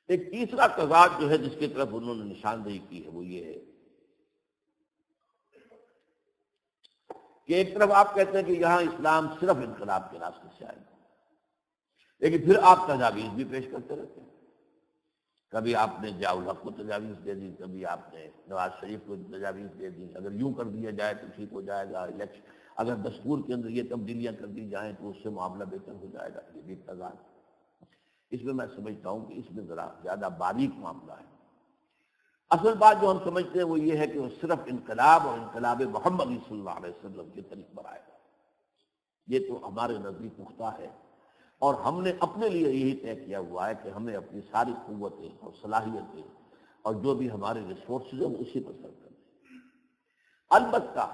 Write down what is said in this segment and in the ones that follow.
ایک تیسرا تضاد جو ہے جس کی طرف انہوں نے نشاندہی کی ہے وہ یہ ہے کہ ایک طرف آپ کہتے ہیں کہ یہاں اسلام صرف انقلاب کے راستے سے آئے گا، لیکن پھر آپ تجاویز بھی پیش کرتے رہتے ہیں۔ کبھی آپ نے ضیاء الحق کو تجاویز دے دی، کبھی آپ نے نواز شریف کو تجاویز دے دی، اگر یوں کر دیا جائے تو ٹھیک ہو جائے گا الیکشن، اگر دستور کے اندر یہ تبدیلیاں کر دی جائیں تو اس سے معاملہ بہتر ہو جائے گا، یہ بھی تضاد۔ اس میں میں سمجھتا ہوں کہ اس میں ذرا زیادہ باریک معاملہ ہے۔ اصل بات جو ہم سمجھتے ہیں وہ یہ ہے کہ وہ صرف انقلاب اور انقلاب محمدی صلی اللہ علیہ وسلم کے طریق پر آئے گا، یہ تو ہمارے نزدیک پختہ ہے، اور ہم نے اپنے لیے یہی طے کیا ہوا ہے کہ ہمیں اپنی ساری قوتیں اور صلاحیتیں اور جو بھی ہمارے ریسورسز ہیں اسی پر سر کرنا ہے۔ البتہ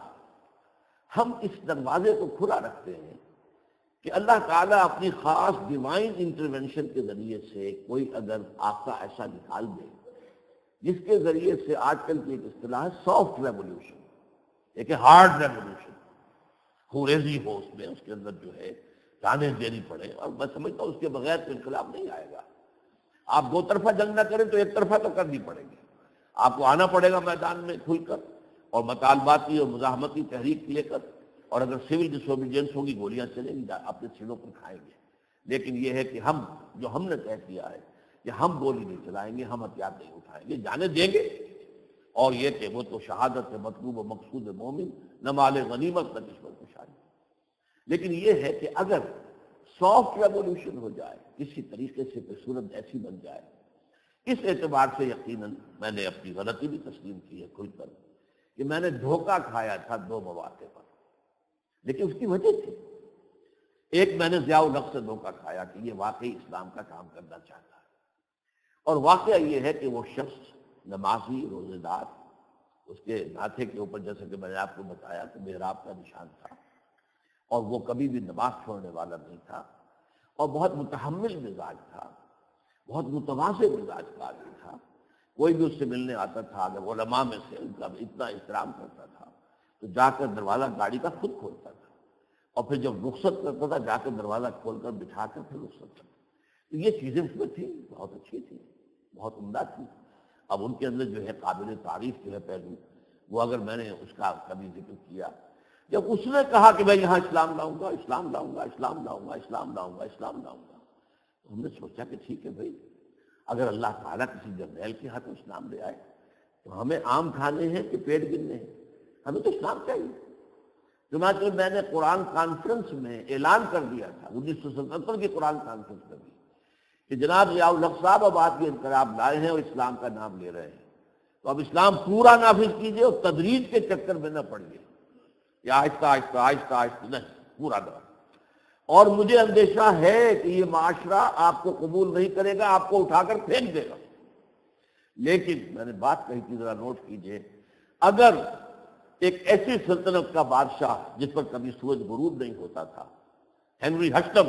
ہم اس دروازے کو کھلا رکھتے ہیں کہ اللہ تعالیٰ اپنی خاص ڈیوائن انٹرونشن کے ذریعے سے کوئی اگر آقا ایسا نکال دے جس کے ذریعے سے آج کل کی ایک اصطلاح ہے سافٹ ریولیوشن، ایک ہارڈ ریولیوشن خوریزی ہو، اس میں اس کے اندر جو ہے جانیں دینی پڑے، اور میں سمجھتا ہوں اس کے بغیر تو انقلاب نہیں آئے گا۔ آپ دو طرفہ جنگ نہ کریں تو ایک طرفہ تو کرنی پڑے گی، آپ کو آنا پڑے گا میدان میں کھل کر اور مطالباتی اور مزاحمتی تحریک لے کر، اور اگر سول ڈس اوبیڈینس ہوگی گولیاں چلیں گی، اپنے سینوں پر کھائیں گے، لیکن یہ ہے کہ ہم نے طے کیا ہے کہ ہم گولی نہیں چلائیں گے، ہم ہتھیار نہیں اٹھائیں گے، جانے دیں گے، اور یہ کہ وہ تو شہادت مطلوب و مقصود مومن نہ مال غنیمت نہ کشمت کشائی۔ لیکن یہ ہے کہ اگر سافٹ ریولیوشن ہو جائے، کسی طریقے سے کوئی صورت ایسی بن جائے، اس اعتبار سے یقیناً میں نے اپنی غلطی بھی تسلیم کی ہے کھل کر کہ میں نے دھوکہ کھایا تھا دو مواقع پر، لیکن اس کی وجہ تھی۔ ایک، میں نے ضیاء الحق سے دھوکہ کھایا کہ یہ واقعی اسلام کا کام کرنا چاہتا ہے، اور واقعہ یہ ہے کہ وہ شخص نمازی روزے دار، اس کے ماتھے کے اوپر جیسے کہ میں نے آپ کو بتایا کہ محراب کا نشان تھا، اور وہ کبھی بھی نماز چھوڑنے والا نہیں تھا، اور بہت متحمل مزاج تھا، بہت متواضع مزاج کا آدمی تھا۔ کوئی بھی اس سے ملنے آتا تھا، اگر علماء میں سے ان کا اتنا احترام کرتا تھا تو جا کر دروازہ گاڑی کا خود کھولتا تھا، اور پھر جب رخصت کرتا تھا جا کر دروازہ کھول کر بٹھا کر پھر رخصت کرتا۔ تو یہ چیزیں اس میں تھیں، بہت اچھی تھی، بہت عمدہ تھی۔ اب ان کے اندر جو ہے قابل تعریف جو ہے پہلو، وہ اگر میں نے اس کا کبھی ذکر کیا، جب اس نے کہا کہ میں یہاں اسلام لاؤں گا، اسلام لاؤں گا، اسلام لاؤں گا، اسلام لاؤں گا، اسلام لاؤں گا، تو ہم نے سوچا کہ ٹھیک ہے بھائی، اگر اللہ تعالیٰ کسی جرنیل کے ہاتھ اسلام لے آئے تو ہمیں آم کھانے ہیں کہ پیٹ گرنے ہیں، ہمیں تو اسلام چاہیے۔ چنانچہ میں نے قرآن کانفرنس میں اعلان کر دیا تھا، 1977 کی قرآن کانفرنس کر دی کہ جناب ضیاء الحق صاحب اب آپ یہ انقلاب لائے ہیں اور اسلام کا نام لے رہے ہیں، تو اب اسلام پورا نافذ کیجئے اور تدریج کے چکر میں نہ پڑیے، یا آہستہ آہستہ آہستہ آہستہ نہیں، پورا نام۔ اور مجھے اندیشہ ہے کہ یہ معاشرہ آپ کو قبول نہیں کرے گا، آپ کو اٹھا کر پھینک دے گا۔ لیکن میں نے بات کہی تھی، ذرا نوٹ کیجئے، اگر ایک ایسی سلطنت کا بادشاہ جس پر کبھی سورج غروب نہیں ہوتا تھا، ہنری ہٹم،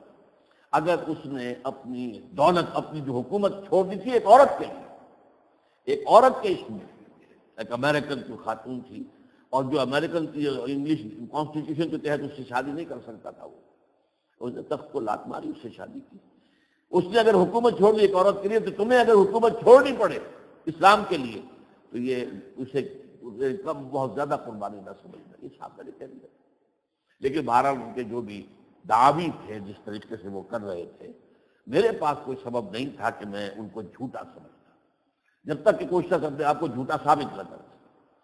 اگر اس نے اپنی دولت، اپنی جو حکومت چھوڑ دی تھی ایک عورت کے لیے، ایک عورت کے اس میں، ایک امریکن کی خاتون تھی، اور جو امریکن کی انگلش کانسٹیٹیوشن کے تحت اس سے شادی نہیں کر سکتا تھا، وہ اس نے تخت کو لات ماری، اس سے شادی کی۔ اس نے اگر حکومت چھوڑ دی ایک عورت کے لیے، تو تمہیں اگر حکومت چھوڑنی پڑے اسلام کے لیے تو یہ اسے کم بہت زیادہ قربانی نہ سمجھنا، یہ سامنے کہہ دیا۔ لیکن بہرحال ان کے جو بھی دعوی تھے، جس طریقے سے وہ کر رہے تھے، میرے پاس کوئی سبب نہیں تھا کہ میں ان کو جھوٹا سمجھتا، جب تک کہ کوشش کرتے آپ کو جھوٹا ثابت نہ کرتے۔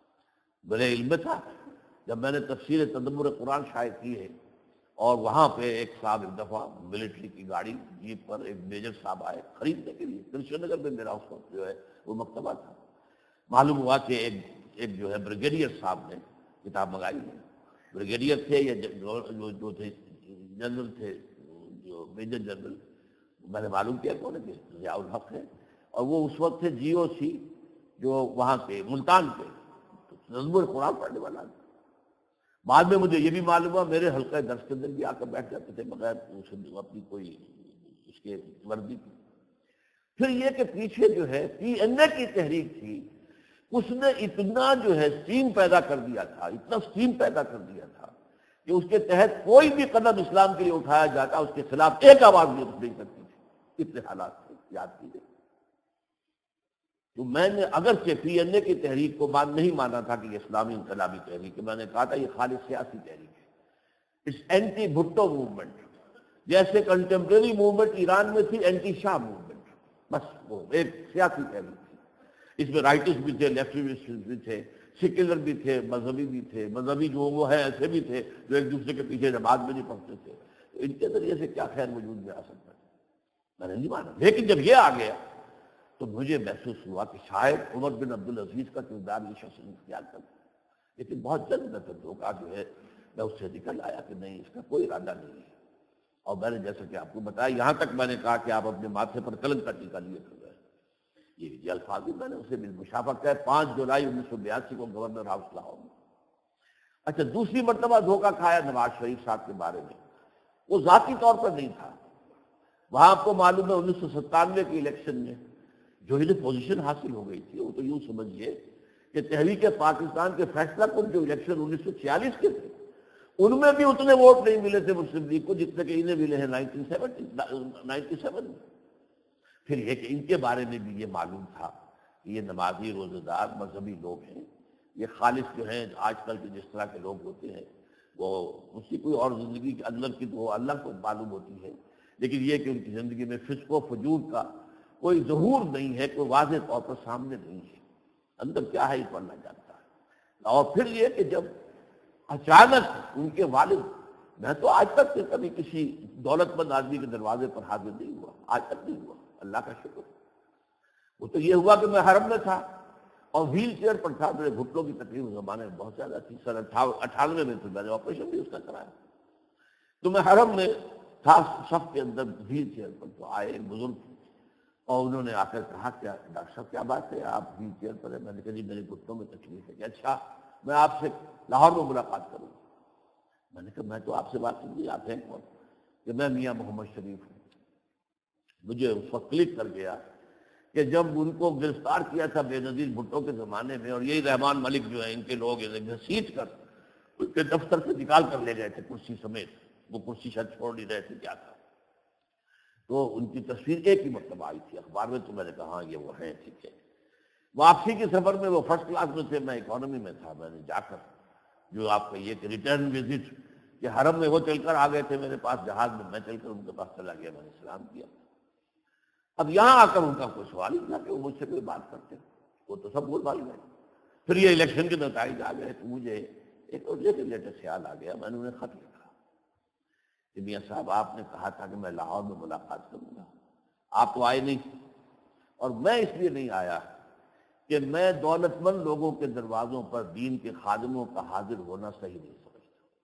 میرے علم تھا، جب میں نے تفسیر تدبر قرآن شائع کی ہے، اور وہاں پہ ایک صاحب ایک دفعہ ملٹری کی گاڑی جیپ پر ایک میجر صاحب آئے خریدنے کے لیے، کرشن نگر میں میرا اس وقت جو ہے وہ مکتبہ تھا۔ معلوم ہوا کہ ایک جو ہے بریگیڈیئر صاحب نے کتاب منگائی ہے، بریگیڈیئر تھے یا جو تھے جنرل تھے، جو میجر جنرل، میں نے معلوم کیا کون ہے، ضیاء الحق ہے، اور وہ اس وقت تھے جی او سی جو وہاں پہ ملتان پہ تدبر قرآن پڑھنے والا تھا۔ بعد میں مجھے یہ بھی معلوم ہوا میرے حلقہ درس کے اندر بھی آ کر بیٹھ جاتے تھے بغیر اپنی کوئی اس کے وردی کی۔ پھر یہ کہ پیچھے جو ہے پی این اے کی تحریک تھی، اس نے اتنا جو ہے سٹیم پیدا کر دیا تھا، اتنا سٹیم پیدا کر دیا تھا کہ اس کے تحت کوئی بھی قدم اسلام کے لیے اٹھایا جاتا اس کے خلاف ایک آواز بھی اٹھ نہیں سکتی تھی۔ اتنے حالات تھے، یاد کیجیے۔ تو میں نے اگرچہ پی این اے کی تحریک کو نہیں مانا تھا کہ یہ اسلامی انقلابی تحریک ہے، میں نے کہا تھا یہ خالص سیاسی تحریک ہے، اس اینٹی بھٹو موومنٹ، جیسے کنٹمپریری موومنٹ ایران میں تھی اینٹی شاہ موومنٹ، بس وہ ایک سیاسی تحریک تھی۔ اس میں رائٹسٹ بھی تھے، لیفٹسٹ بھی تھے، سیکولر بھی تھے، مذہبی بھی تھے، مذہبی جو وہ ہیں ایسے بھی تھے جو ایک دوسرے کے پیچھے نماز میں نہیں پڑھتے تھے۔ تو ان کے ذریعے سے کیا خیر وجود میں آ سکتا ہے؟ میں نے نہیں مانا، لیکن جب یہ آ گیا تو مجھے محسوس ہوا کہ شاید عمر بن عبدالعزیز کا کردار یہ شخص اختیار کر، لیکن بہت جلد میں پھر دھوکہ جو ہے میں اس سے نکل آیا کہ نہیں، اس کا کوئی ارادہ نہیں ہے۔ اور میں نے جیسا کہ آپ کو بتایا، یہاں تک میں نے کہا کہ آپ اپنے ماتھے پر کلنک کا ٹیکہ لیے کر رہے ہیں، یہ الفاظ بھی میں نے اسے بالمشافہ کہا 5 جولائی 1982 کو گورنر ہاؤس لاہور میں۔ اچھا، دوسری مرتبہ دھوکہ کھایا نواز شریف صاحب کے بارے میں، وہ ذاتی طور پر نہیں تھا، وہاں آپ کو معلوم ہے 1997 کے الیکشن میں جو انہیں پوزیشن حاصل ہو گئی تھی، وہ تو یوں سمجھیے کہ تحریک پاکستان کے فیصلہ کن جو الیکشن 1946 کے تھے، ان میں بھی اتنے ووٹ نہیں ملے تھے مسلم لیگ کو جتنے کہ انہیں ملے ہیں 97 میں۔ پھر یہ کہ ان کے بارے میں بھی یہ معلوم تھا کہ یہ نمازی، روزہ دار، مذہبی لوگ ہیں، یہ خالص جو ہیں آج کل کے جس طرح کے لوگ ہوتے ہیں وہ اسی کوئی اور زندگی کے اندر کی تو اللہ کو معلوم ہوتی ہے، لیکن یہ کہ ان کی زندگی میں فسق و فجور کا کوئی ظہور نہیں ہے، کوئی واضح طور پر سامنے نہیں ہے، اندر کیا ہے یہ پڑھنا جانتا ہے۔ اور پھر یہ کہ جب اچانک ان کے والد، میں تو آج تک کبھی کسی دولت مند آدمی کے دروازے پر حاضر نہیں ہوا، آج تک نہیں ہوا، اللہ کا شکر۔ وہ تو یہ ہوا کہ میں حرم میں تھا اور ویل چیئر پر تھا، میرے گھٹنوں کی تکلیف زمانے میں بہت زیادہ تھی، سن 98 میں تو میں نے آپریشن بھی اس کا کرایا، تو میں حرم میں تھا صف کے اندر ویل چیئر پر، تو آئے ایک بزرگ اور انہوں نے آ کر کہا کہ ڈاکٹر صاحب کیا بات ہے، آپ ویل چیئر پر ہیں؟ میں نے کہا جی میرے گھٹنوں میں تکلیف ہے۔ کہ اچھا میں آپ سے لاہور میں ملاقات کروں۔ میں نے کہا میں تو آپ سے بات کروں گی، آپ ہیں کون؟ کہ میں میاں محمد شریف ہوں۔ مجھے اس وقت کلک کر گیا کہ جب ان کو گرفتار کیا تھا بے نظیر بھٹو کے زمانے میں، اور یہی رحمان ملک جو ہیں ان کے لوگ انہیں گھسیٹ کر ان کے دفتر سے نکال کر لے گئے تھے کرسی سمیت، وہ کرسی شاید چھوڑ نہیں رہے تھے، کیا تھا، تو ان کی تصویر ایک ہی مرتبہ آئی تھی اخبار میں، تو میں نے کہا ہاں یہ وہ ہیں، ٹھیک ہے۔ واپسی کے سفر میں وہ فرسٹ کلاس میں تھے، میں اکانومی میں تھا، میں نے جا کر جو آپ کہیے کہ ریٹرن وزٹ کہ حرم میں وہ چل کر آ گئے تھے میرے پاس جہاز میں، میں چل کر ان کے پاس چلا گیا، میں نے سلام کیا۔ اب یہاں آ کر ان کا کوئی سوال ہی تھا کہ وہ مجھ سے کوئی بات کرتے، وہ تو سب بول بھال گئے۔ پھر یہ الیکشن کے نتائج آ گئے تو مجھے ایک لیٹر خیال آ گیا، میں نے انہیں خط لکھا کہ میاں صاحب آپ نے کہا تھا کہ میں لاہور میں ملاقات کروں گا، آپ تو آئے نہیں، اور میں اس لیے نہیں آیا کہ میں دولت مند لوگوں کے دروازوں پر دین کے خادموں کا حاضر ہونا صحیح نہیں سمجھتا،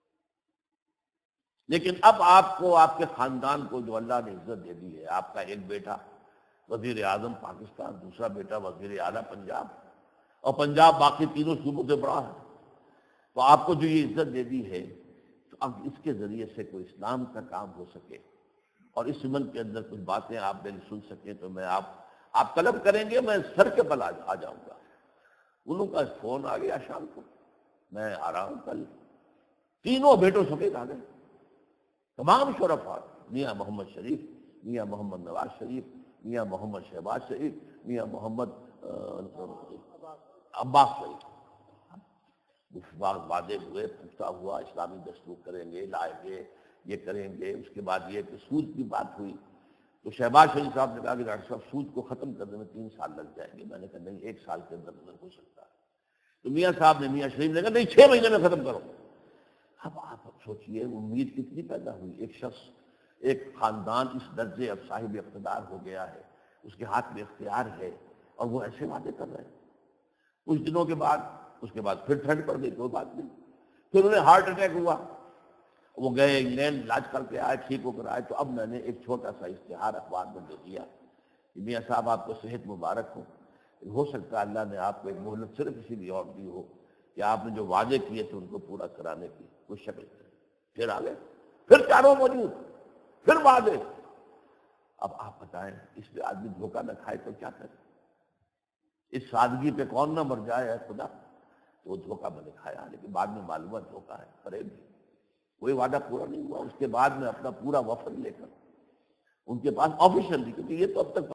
لیکن اب آپ کو، آپ کے خاندان کو جو اللہ نے عزت دے دی ہے، آپ کا ایک بیٹا وزیر اعظم پاکستان، دوسرا بیٹا وزیر اعلیٰ پنجاب، اور پنجاب باقی تینوں صوبوں سے بڑا ہے، تو آپ کو جو یہ عزت دے دی ہے، تو اب اس کے ذریعے سے کوئی اسلام کا کام ہو سکے اور اس ملک کے اندر کچھ باتیں آپ میری سن سکیں، تو میں آپ طلب کریں گے میں سر کے بل آ جاؤں گا۔ انہوں کا فون آ گیا شام کو، میں آ رہا ہوں کل، تینوں بیٹوں سمیت آ گئے، تمام شرفاء، میاں محمد شریف، میاں محمد نواز شریف، میاں محمد شہباز شریف، میاں محمد عباس شریف، وعدے ہوئے، پختہ ہوا، اسلامی دستور کریں گے، لائیں گے، یہ کریں گے۔ اس کے بعد یہ کہ سود کی بات ہوئی تو شہباز شریف صاحب نے کہا کہ ڈاکٹر صاحب سود کو ختم کرنے میں 3 سال لگ جائیں گے، میں نے کہا نہیں 1 سال کے اندر ہو سکتا ہے، تو میاں صاحب نے، میاں شریف نے کہا نہیں 6 مہینے میں ختم کرو۔ اب آپ سوچئے امید کتنی پیدا ہوئی، ایک شخص، ایک خاندان اس درجے اب صاحب اقتدار ہو گیا ہے، اس کے ہاتھ میں اختیار ہے، اور وہ ایسے وعدے کر رہے ہیں۔ کچھ دنوں کے بعد، اس کے بعد پھر ٹھنڈ پڑ گئی، کوئی بات نہیں، پھر انہیں ہارٹ اٹیک ہوا، وہ گئے انگلینڈ، علاج کر کے آئے، ٹھیک ہو کر آئے، تو اب میں نے ایک چھوٹا سا اشتہار اخبار میں دے دیا کہ میاں صاحب آپ کو صحت مبارک ہو سکتا ہے اللہ نے آپ کو ایک مہلت صرف اسی لیے اور دی ہو کہ آپ نے جو وعدے کیے تھے ان کو پورا کرانے کی کوئی شکل نہیں۔ پھر آ گئے، پھر چاروں موجود، پھر وعدے۔ اب آپ بتائیں اس پہ آدمی دھوکہ نہ کھائے تو کیا کرے؟ اس سادگی پہ کون نہ مر جائے ہے خدا؟ تو وہ دھوکہ میں نے کھایا، لیکن بعد میں معلومات دھوکہ ہے، فریب ہے، کوئی وعدہ پورا نہیں ہوا۔ اس کے بعد میں اپنا پورا وفد لے کر ان کے پاس آفیشلی، کیونکہ یہ تو اب تک